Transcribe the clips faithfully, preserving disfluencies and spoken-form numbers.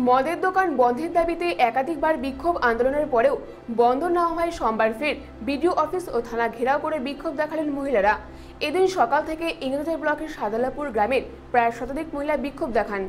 মদের দোকান বন্ধের দাবিতে একাধিকবার বিক্ষোভ আন্দোলনের পরেও বন্ধ না হওয়ায় সোমবার ফের বিডিও অফিস ও থানা ঘেরাও করে বিক্ষোভ দেখালেন মহিলারা। এদিন সকাল থেকে ইংরেজবাজার ব্লকের সাদালাপুর গ্রামের প্রায় শতাধিক মহিলা বিক্ষোভ দেখান।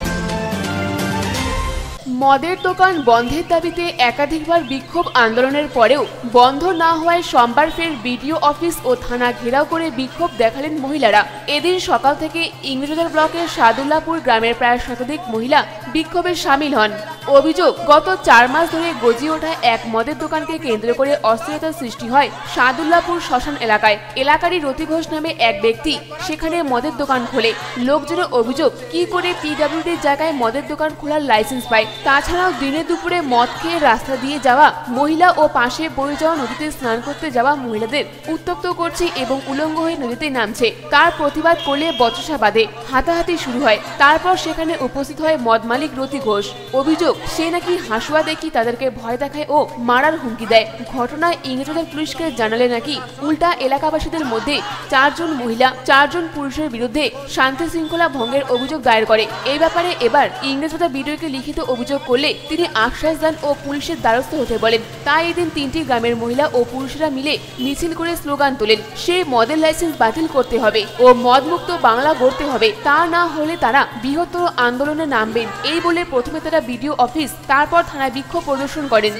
মদের দোকান বন্ধের দাবিতে একাধিকবার বিক্ষোভ আন্দোলনের পরেও বন্ধ না হওয়ায় সোমবার ফের বিডিও অফিস ও থানা ঘেরাও করে বিক্ষোভ দেখালেন মহিলারা। এদিন সকাল থেকে ইংরেজবাজার ব্লকের সাদুল্লাপুর গ্রামের প্রায় শতাধিক মহিলা বিক্ষোভে সামিল হন। অভিযোগ, গত চার মাস ধরে গজিয়ে ওঠা এক মদের দোকানকে কেন্দ্র করে অস্থিরতার সৃষ্টি হয় সাদুল্লাপুর শ্মশান এলাকায়। এলাকারই রতি ঘোষ নামে এক ব্যক্তি সেখানে মদের দোকান খোলে। লোকজনের অভিযোগ, কি করে পিডব্লিউডির জায়গায় মদের দোকান খোলার লাইসেন্স পায়। তাছাড়াও দিনে দুপুরে মদ খেয়ে রাস্তা দিয়ে যাওয়া মহিলা ও পাশে বয়ে যাওয়া নদীতে স্নান করতে যাওয়া মহিলাদের উত্তপ্ত করছে এবং উলঙ্গ হয়ে নদীতে নামছে। তার প্রতিবাদ করলে বচসা বাঁধে, হাতাহাতি শুরু হয়। তারপর সেখানে উপস্থিত হয় মদ মালিক রতি ঘোষ। অভিযোগ, সে নাকি হাসুয়া দেখি তাদেরকে ভয় দেখায় ও মারার হুমকি দেয়। ঘটনায় ইংরেজবাজার পুলিশকে জানালে নাকি উল্টা এলাকাবাসীদের মধ্যে চারজন মহিলা চারজন পুরুষের বিরুদ্ধে শান্তি শৃঙ্খলা ভঙ্গের অভিযোগ দায়ের করে। এই ব্যাপারে এবার ইংরেজবাজার বিডিওকে লিখিত অভিযোগ করলে তিনি আশ্বাস দেন ও পুলিশের দ্বারস্থ হতে বলেন। তাই এদিন তিনটি গ্রামের মহিলা ও পুরুষেরা মিলে মিছিল করে স্লোগান তোলেন, সেই মদের লাইসেন্স বাতিল করতে হবে ও মদমুক্ত বাংলা গড়তে হবে। তা না হলে তারা বৃহত্তর আন্দোলনে নামবেন। এই বলে প্রথমে তারা বিডিও অফিস, তারপর থানায় বিক্ষোভ প্রদর্শন করেন।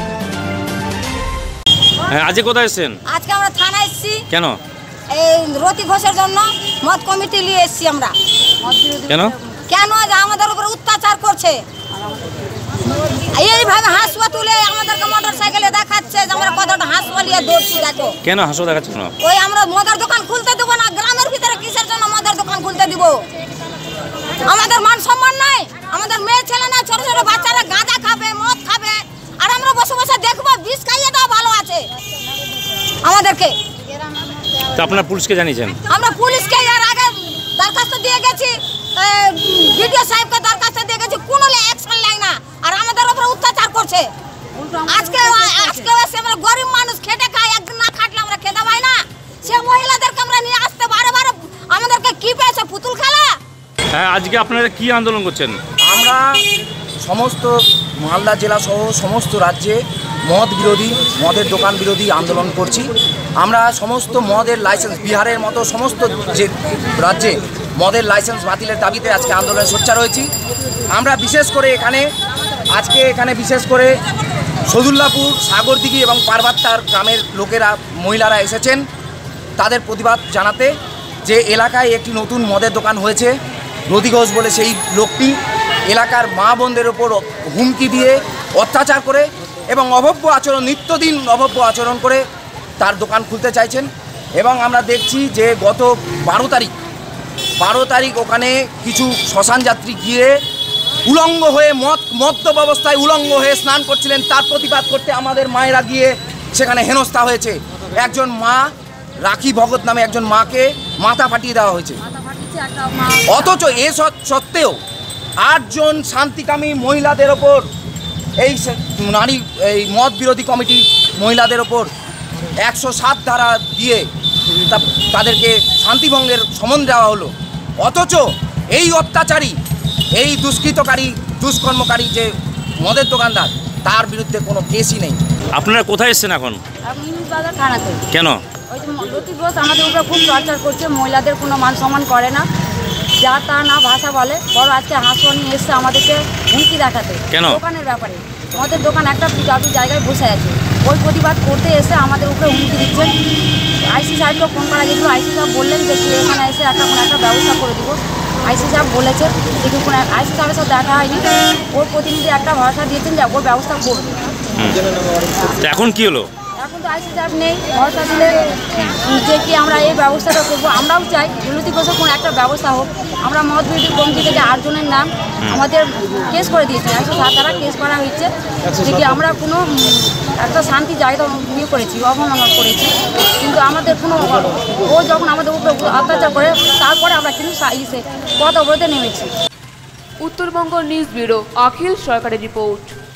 আজকে কোথায় এসেছেন? আজকে আমরা থানায় এসেছি। কেন? এই রতি ঘোষের জন্য মদ কমিটি নিয়ে এসেছি আমরা। কেন? কেন আমাদের উপর অত্যাচার করছে, এইভাবে হাসুয়া তুলে আমাদেরকে মোটর সাইকেলে দেখাচ্ছে যে আমরা কতটা হাসুয়া নিয়ে দৌড়ছি। দেখো কেন হাসুয়া দেখাচ্ছে? কেন? ওই আমরা মদের দোকান খুলতে দেবো না। গ্রামের ভিতরে কিসের জন্য মদের দোকান খুলতে দিব? আমাদের মান সম্মান নাই, আমাদের মেয়ে ছেলে না, ছোট ছোট বাচ্চারা গাঁজা খাবে, মদ খাবে, আর আমরা বসে বসে দেখবো। বিষ খাইয়ে দেওয়া ভালো আছে আমাদেরকে। তো আপনারা পুলিশকে জানিয়েছেন? আমরা পুলিশকে এর আগে দরখাস্ত দিয়ে গেছি, বিডিও সাহেবকে দরখাস্ত দিয়ে গেছি, কোনো অ্যাকশন নেয় না, আর আমাদের উপর অত্যাচার করছে। আজকে আজকে আমরা গরিব মানুষ খেটে খাই, একদিন না খাটলে আমরা খেতে পাই না। সে মহিলাদেরকে আমরা নিয়ে আসতে বারে বারে আমাদেরকে কি পেয়েছে, পুতুল খেলা। হ্যাঁ, আজকে আপনারা কি আন্দোলন করছেন? আমরা সমস্ত মালদা জেলা সহ সমস্ত রাজ্যে মদ বিরোধী, মদের দোকান বিরোধী আন্দোলন করছি। আমরা সমস্ত মদের লাইসেন্স, বিহারের মতো সমস্ত যে রাজ্যে মদের লাইসেন্স বাতিলের দাবিতে আজকে আন্দোলনে সোচ্চার হয়েছি। আমরা বিশেষ করে এখানে আজকে এখানে বিশেষ করে সদুল্লাপুর, সাগরদিঘি এবং পারবাত্তার গ্রামের লোকেরা, মহিলারা এসেছেন তাদের প্রতিবাদ জানাতে, যে এলাকায় একটি নতুন মদের দোকান হয়েছে। রতি ঘোষ বলে সেই লোকটি এলাকার মা বোনদের ওপর হুমকি দিয়ে অত্যাচার করে এবং অভব্য আচরণ, নিত্যদিন অভব্য আচরণ করে তার দোকান খুলতে চাইছেন। এবং আমরা দেখছি যে গত বারো তারিখ বারো তারিখ ওখানে কিছু শ্মশান যাত্রী গিয়ে উলঙ্গ হয়ে মদ মদ্যপ অবস্থায় উলঙ্গ হয়ে স্নান করছিলেন। তার প্রতিবাদ করতে আমাদের মায়েরা গিয়ে সেখানে হেনস্থা হয়েছে। একজন মা, রাখি ভগত নামে একজন মাকে মাথা ফাটিয়ে দেওয়া হয়েছে। অথচ এ সত্ত্বেও আটজন শান্তিকামী মহিলাদের ওপর, এই নারী এই মদ বিরোধী কমিটি মহিলাদের ওপর একশো সাত ধারা দিয়ে তাদেরকে শান্তিভঙ্গের সমন দেওয়া হলো। অথচ এই অত্যাচারী, এই দুষ্কৃতকারী, দুষ্কর্মকারী যে মদের দোকানদার, তার বিরুদ্ধে কোনো কেসই নেই। আপনারা কোথায় এসেছেন এখন? কেন? ওই যে রতি ঘোষ আমাদের উপরে খুব টর্চার করছে, মহিলাদের কোনো মান সম্মান করে না, যা তা না ভাষা বলে। বড় আজকে হাসুয়া নিয়ে এসছে আমাদেরকে হুমকি দেখাতে। কেন? দোকানের ব্যাপারে, আমাদের দোকান একটা পিডব্লিউ জায়গায় বসে আছে, ওই প্রতিবাদ করতে এসে আমাদের উপরে হুমকি দিচ্ছেন। আইসি সাহেবকে ফোন করা গেছিল, আইসি সাহেব বললেন যে তুই এখানে এসে একটা কোনো একটা ব্যবস্থা করে দিব। আইসি সাহেব বলেছে, কিন্তু কোনো আইসি সাহেবের সাথে দেখা হয়নি। ওর প্রতিনিধি একটা ভরসা দিয়েছেন যে ওর ব্যবস্থা করবে। এখন কি হলো? এখন তো আইসি সাহেব নেই, ভরসা দিলে যে কি আমরা এই ব্যবস্থাটা করবো। আমরাও চাই রতি ঘোষের কোনো একটা ব্যবস্থা হোক। আমরা মদ বিরোধী কমিটি থেকে আটজনের নাম আমাদের কেস করে দিয়েছি, একশো সাত ধারা কেস করা হয়েছে, যে কি আমরা কোনো একটা শান্তি জায়গা ইয়ে করেছি, অবমাননা করেছি। কিন্তু আমাদের কোনো, ও যখন আমাদের উপরে অত্যাচার করে তারপরে আমরা কিন্তু পথ অবরোধে নেমেছি। উত্তরবঙ্গ নিউজ ব্যুরো, অখিল সরকারের রিপোর্ট।